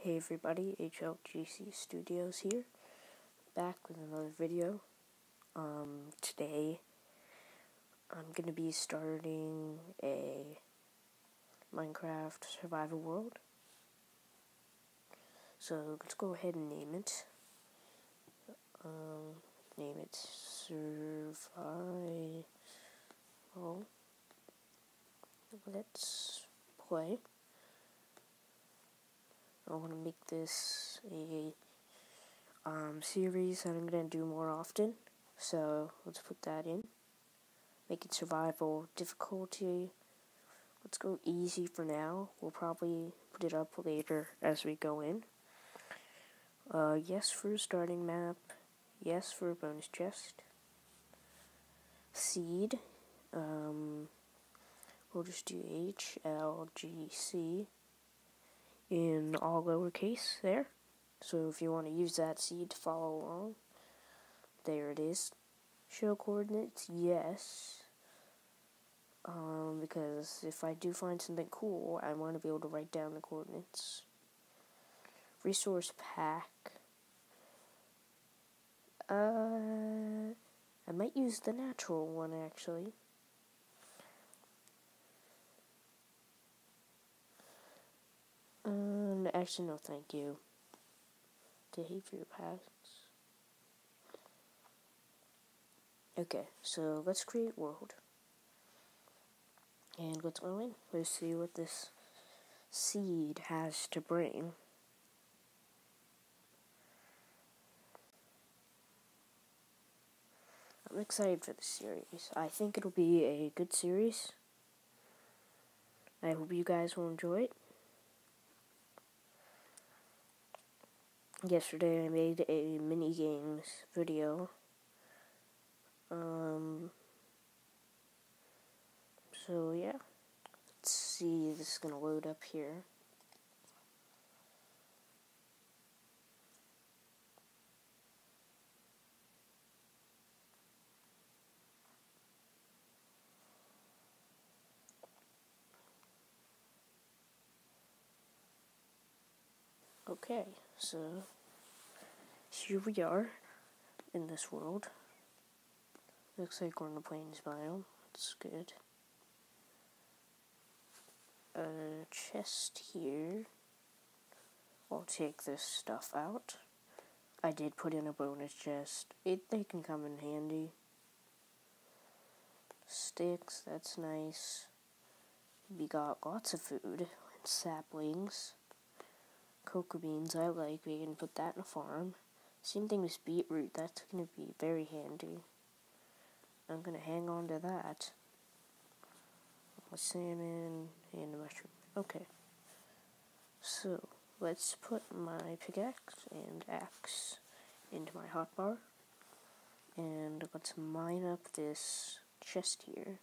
Hey everybody, HLGC Studios here, back with another video. Today I'm going to be starting a Minecraft survival world. So let's go ahead and name it. Name it Survival. Let's play. I want to make this a series that I'm going to do more often. So let's put that in. Make it survival difficulty. Let's go easy for now. We'll probably put it up later as we go in. Yes for a starting map. Yes for a bonus chest. Seed. We'll just do HLGC in all lowercase there. So if you want to use that seed to follow along, there it is. Show coordinates, yes. Because if I do find something cool, I want to be able to write down the coordinates. Resource pack. I might use the natural one, actually. Actually, no, thank you. Behavior packs. Okay, so let's create world. And let's go in. Let's see what this seed has to bring. I'm excited for this series. I think it'll be a good series. I hope you guys will enjoy it. Yesterday I made a mini games video. So yeah. Let's see, this is gonna load up here. Okay, so here we are in this world. Looks like we're in the plains biome. That's good. A chest here. I'll take this stuff out. I did put in a bonus chest. They can come in handy. Sticks, that's nice. We got lots of food and saplings. Cocoa beans, I like. We can put that in a farm. Same thing with beetroot. That's going to be very handy. I'm going to hang on to that. A salmon and a mushroom. Okay. So, let's put my pickaxe and axe into my hotbar. And let's mine up this chest here.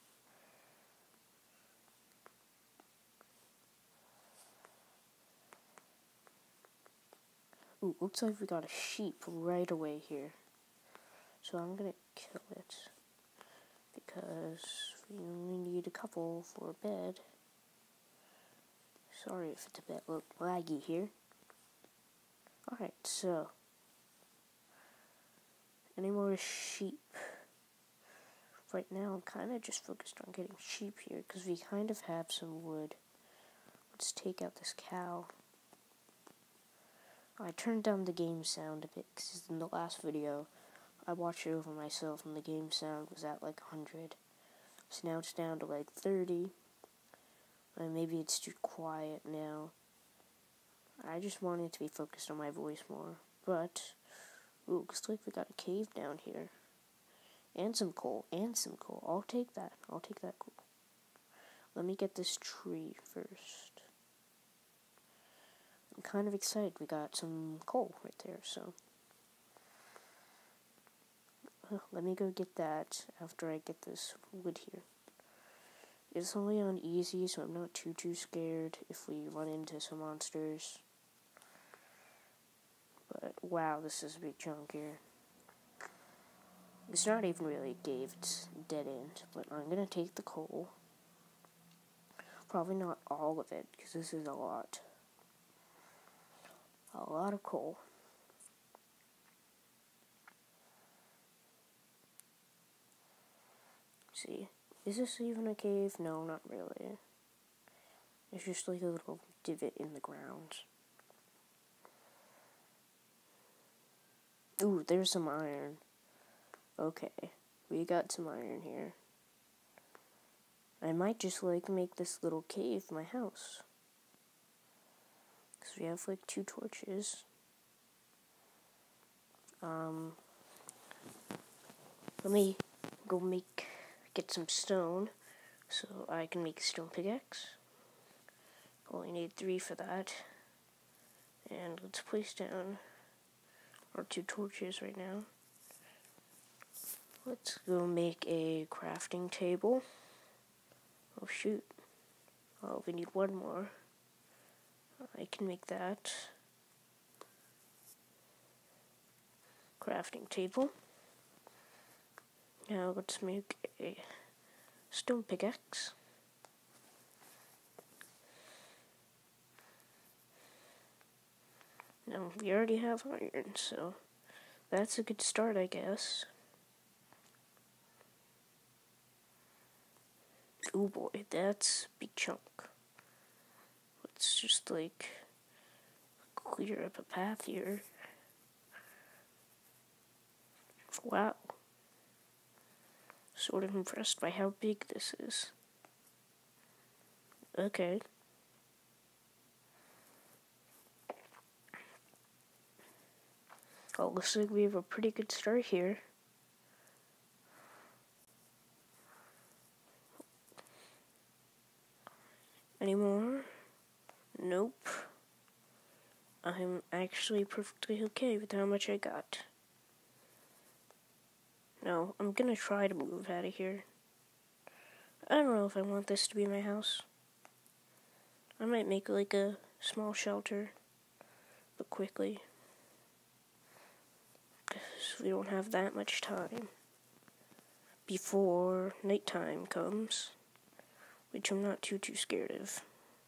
Ooh, looks like we got a sheep right away here. So I'm gonna kill it. Because we only need a couple for a bed. Sorry if it's a bit laggy here. Alright, so. Any more sheep? Right now I'm kind of just focused on getting sheep here. Because we kind of have some wood. Let's take out this cow. I turned down the game sound a bit. Because in the last video I watched it over myself and the game sound was at like 100. So now it's down to like 30. And maybe it's too quiet now. I just wanted to be focused on my voice more. But, ooh, looks like we got a cave down here. And some coal. I'll take that. I'll take that coal. Let me get this tree first. I'm kind of excited. We got some coal right there, so. Let me go get that after I get this wood here. It's only on easy, so I'm not too scared if we run into some monsters. But, wow, this is a big chunk here. It's not even really a cave, it's dead end. But I'm gonna take the coal. Probably not all of it, because this is a lot. a lot of coal. See, is this even a cave? No, not really. It's just like a little divot in the ground. Ooh, there's some iron. Okay, we got some iron here. I might just make this little cave my house. Because we have 2 torches. Let me go get some stone so I can make a stone pickaxe. Only need 3 for that. And let's place down our 2 torches right now. Let's go make a crafting table. Oh shoot. Oh, we need 1 more. I can make that. Crafting table. Now let's make a stone pickaxe. Now we already have iron, so that's a good start, I guess. Oh boy, that's a big chunk. Let's just clear up a path here. Wow. Sort of impressed by how big this is. Okay. Well, looks like we have a pretty good start here. Any more? Nope. I'm actually perfectly okay with how much I got. No, I'm gonna try to move out of here. I don't know if I want this to be my house. I might make a small shelter, but quickly. Because we don't have that much time before nighttime comes, which I'm not too scared of.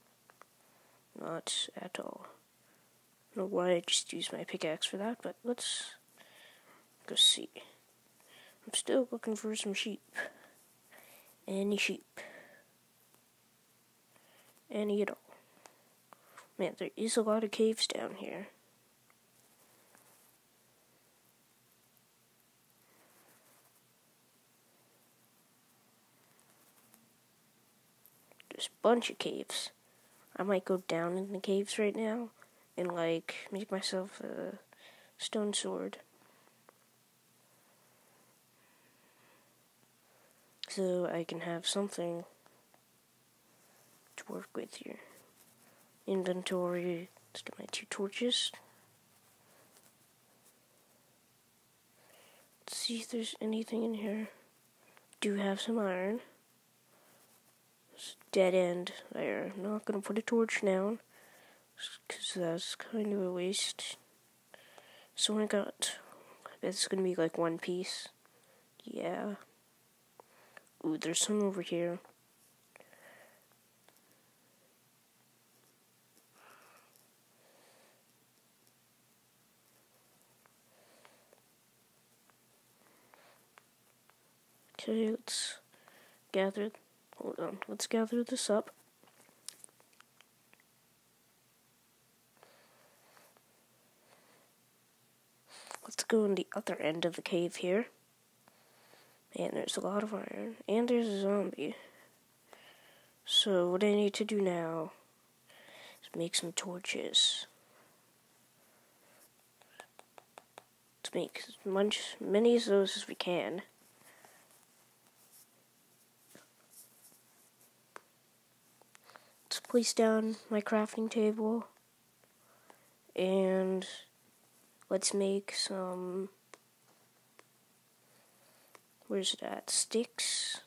Not at all. I don't know why I just used my pickaxe for that, but let's go see. I'm still looking for some sheep. Any sheep. Any at all. Man, there is a lot of caves down here. There's a bunch of caves. I might go down in the caves right now and make myself a stone sword. So I can have something to work with here. Inventory. Let's get my 2 torches. Let's see if there's anything in here. Do have some iron. It's dead end there. I'm not gonna put a torch down because that's kind of a waste. So I got. I bet it's gonna be 1 piece. Yeah. Ooh, there's some over here. Okay, let's gather. Hold on, let's gather this up. Let's go in the other end of the cave here. And there's a lot of iron. And there's a zombie. So what I need to do now is make some torches. Let's make as many of those as we can. Let's place down my crafting table. And let's make some... Where's it at? Sticks.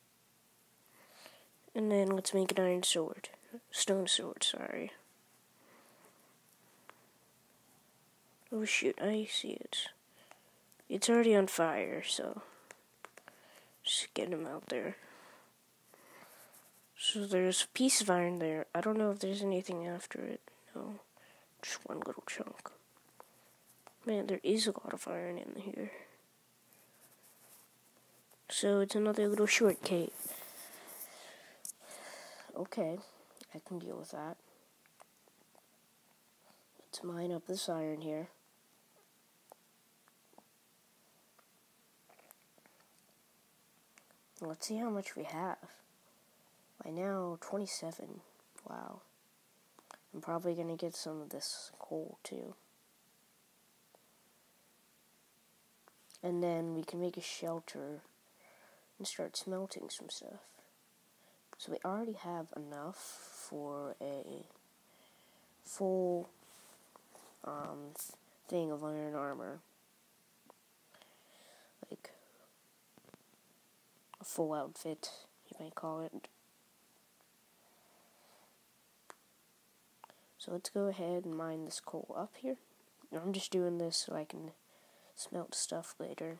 And then let's make an iron sword. Stone sword, sorry. Oh shoot, I see it. It's already on fire, so just get him out there. So there's a piece of iron there. I don't know if there's anything after it. No. Just one little chunk. Man, there is a lot of iron in here. So it's another little short cave. Okay, I can deal with that. Let's mine up this iron here. Let's see how much we have. By now, 27. Wow. I'm probably going to get some of this coal, too. And then we can make a shelter and start smelting some stuff. So we already have enough for a full thing of iron armor. Like a full outfit, you might call it. So let's go ahead and mine this coal up here. I'm just doing this so I can smelt stuff later.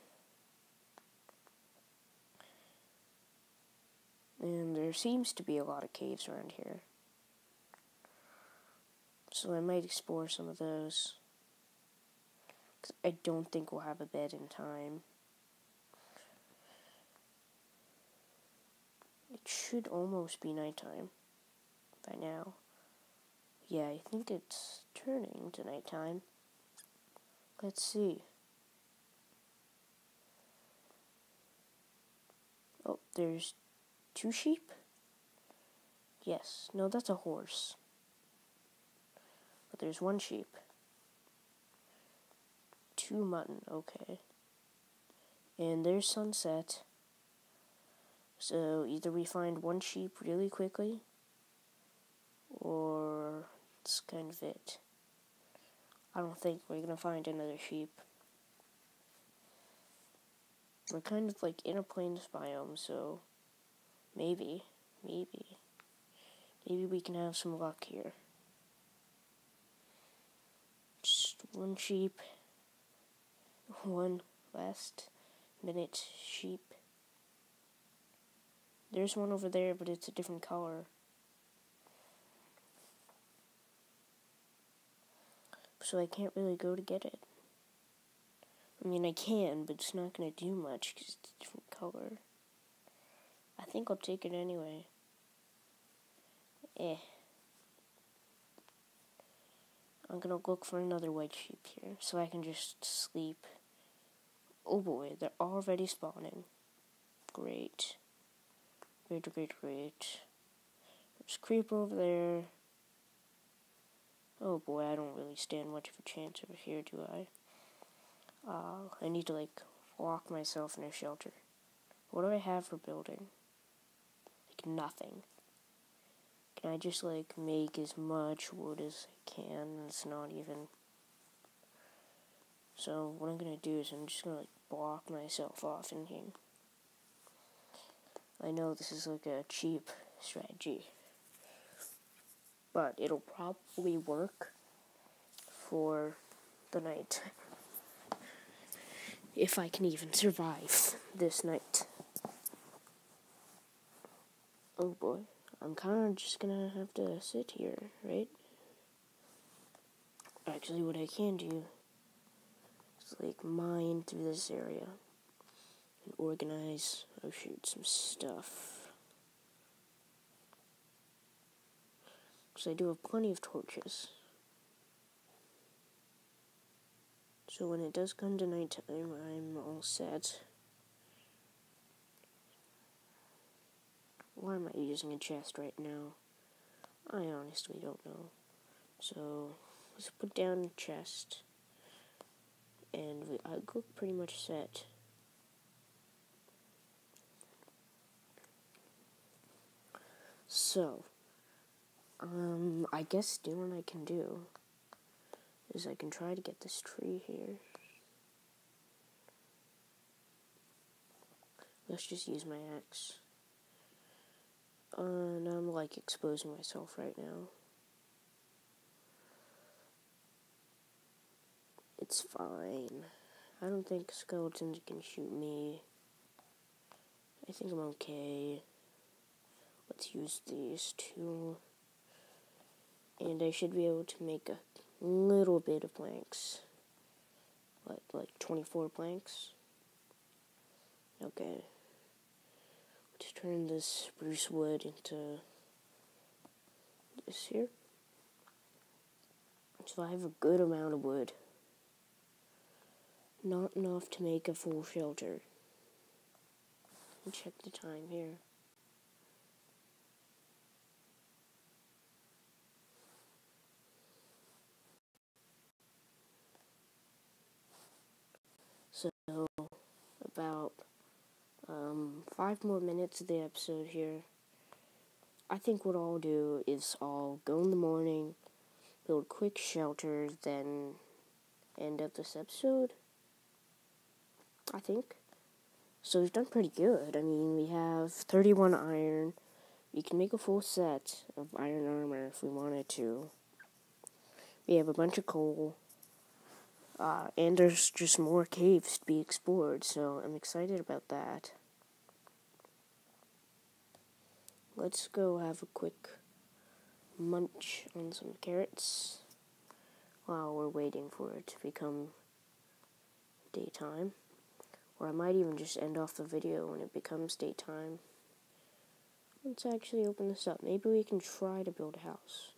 And there seems to be a lot of caves around here. So I might explore some of those. 'Cause I don't think we'll have a bed in time. It should almost be nighttime by now. Yeah, I think it's turning to nighttime. Let's see. Oh, there's 2 sheep? Yes. No, that's a horse. But there's 1 sheep. 2 mutton, okay. And there's sunset. So either we find 1 sheep really quickly, or it's kind of it. I don't think we're gonna find another sheep. We're kind of like in a plains biome, so maybe we can have some luck here. Just 1 sheep, 1 last minute sheep. There's one over there, but it's a different color. So I can't really go to get it. I mean, I can, but it's not going to do much because it's a different color. I think I'll take it anyway. I'm going to look for another white sheep here so I can just sleep. Oh boy, they're already spawning. Great. Great. There's a creeper over there. Oh boy, I don't really stand much of a chance over here, do I? I need to, lock myself in a shelter. What do I have for building? Nothing. Can I just, make as much wood as I can? It's not even... So, what I'm gonna do is I'm just gonna, block myself off in here. I know this is, a cheap strategy. But it'll probably work for the night. If I can even survive this night. Oh boy, I'm kind of just gonna have to sit here, right? Actually, what I can do is mine through this area and organize, some stuff. Because I do have plenty of torches. So when it does come to nighttime, I'm all set. Why am I using a chest right now? I honestly don't know. So, let's put down a chest. And I look pretty much set. So, I guess still what I can do is I can try to get this tree here. Let's just use my axe. And I'm exposing myself right now. It's fine. I don't think skeletons can shoot me. I think I'm okay. Let's use these two. And I should be able to make a little bit of planks. Like 24 planks. Okay. Let's turn this spruce wood into this here. So I have a good amount of wood. Not enough to make a full shelter. Check the time here. So, about 5 more minutes of the episode here. I think what I'll do is I'll go in the morning, build quick shelter, then end up this episode. I think. So we've done pretty good. I mean, we have 31 iron. We can make a full set of iron armor if we wanted to. We have a bunch of coal. And there's just more caves to be explored, so I'm excited about that. Let's go have a quick munch on some carrots while we're waiting for it to become daytime. Or I might even just end off the video when it becomes daytime. Let's actually open this up. Maybe we can try to build a house.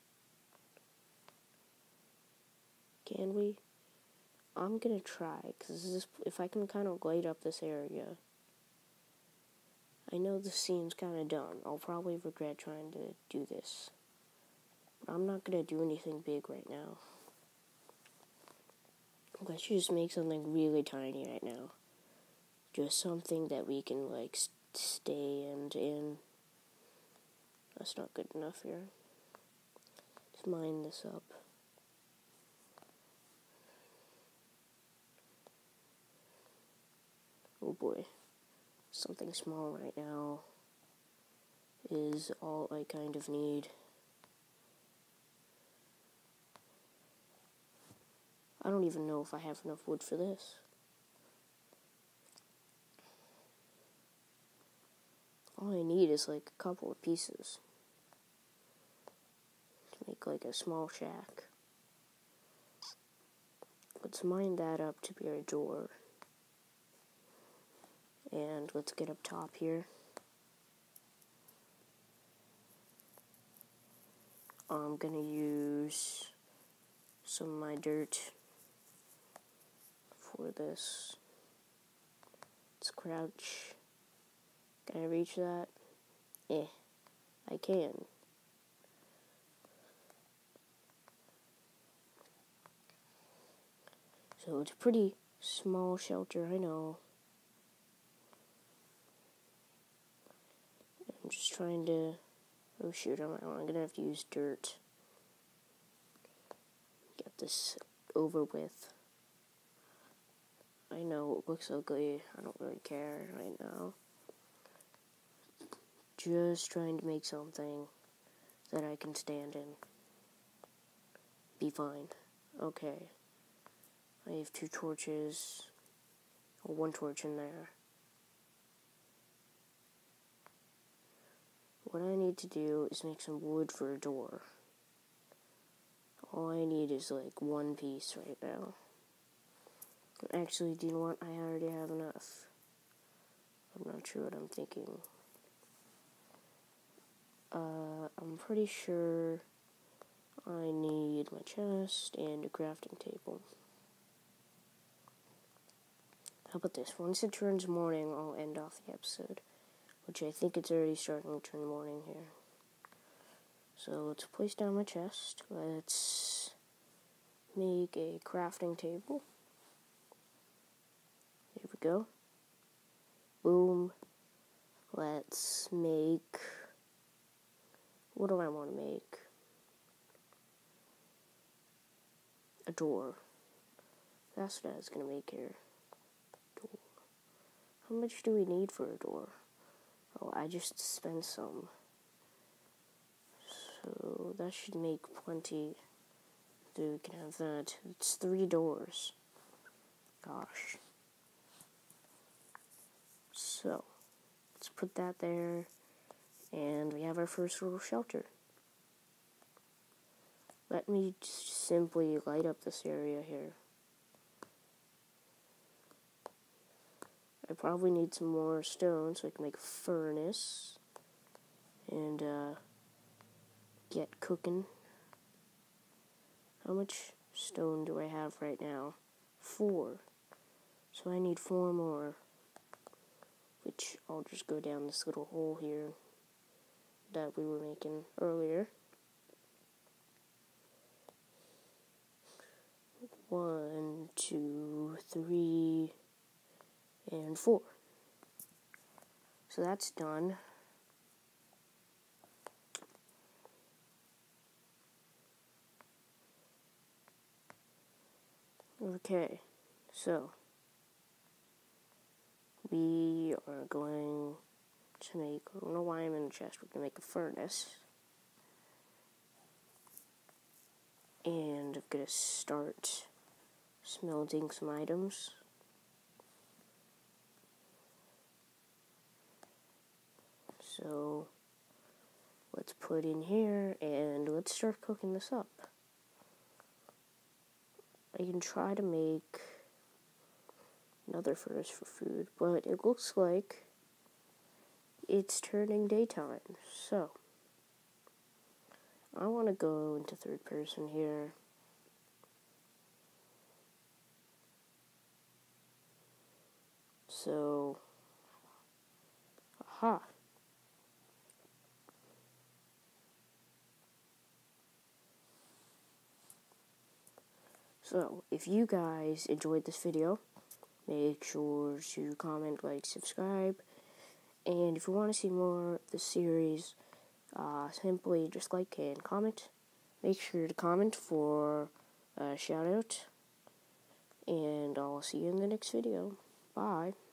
Can we? I'm gonna try, because if I can kind of glade up this area. I know this seems kind of dumb. I'll probably regret trying to do this. But I'm not gonna do anything big right now. Let's just make something really tiny right now. Just something that we can, like, stand in. That's not good enough here. Let's mine this up. Oh boy. Something small right now is all I kind of need. I don't even know if I have enough wood for this. All I need is like a couple of pieces to make like a small shack. Let's mine that up to be our door. And let's get up top here. I'm gonna use some of my dirt for this. Let's crouch. Can I reach that? I can. So it's a pretty small shelter, I know. I'm just trying to... Oh shoot, I'm gonna have to use dirt. Get this over with. I know it looks ugly. I don't really care right now. Just trying to make something that I can stand in. Be fine. Okay. I have 2 torches. Or 1 torch in there. What I need to do is make some wood for a door. All I need is like 1 piece right now. Actually, do you know what? I already have enough. I'm not sure what I'm thinking. I'm pretty sure I need my chest and a crafting table. How about this? Once it turns morning, I'll end off the episode. Which I think it's already starting to turn morning here. So let's place down my chest. Let's make a crafting table. Here we go. Boom. Let's make... What do I want to make? A door. That's what I was going to make here. Door. How much do we need for a door? Oh, I just spent some. So that should make plenty. So we can have that. It's 3 doors. Gosh. So, let's put that there. And we have our first little shelter. Let me just simply light up this area here. I probably need some more stone so I can make a furnace and get cooking. How much stone do I have right now? 4. So I need 4 more, which I'll just go down this little hole here that we were making earlier. 1, 2, 3, and 4. So that's done. Okay, so we are going to make, I don't know why I'm in a chest, we're going to make a furnace. And I'm going to start smelting some items. So let's put in here and let's start cooking this up. I can try to make another furnace for food, but it looks like it's turning daytime. So I want to go into third person here. So, aha. So, if you guys enjoyed this video, make sure to comment, like, subscribe. And if you want to see more of the series, simply just like and comment. Make sure to comment for a shout out. And I'll see you in the next video. Bye.